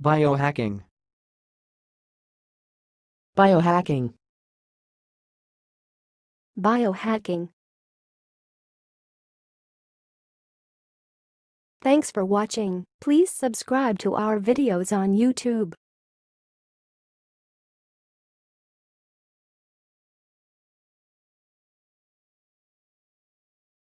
Biohacking. Biohacking. Biohacking. Thanks for watching. Please subscribe to our videos on YouTube.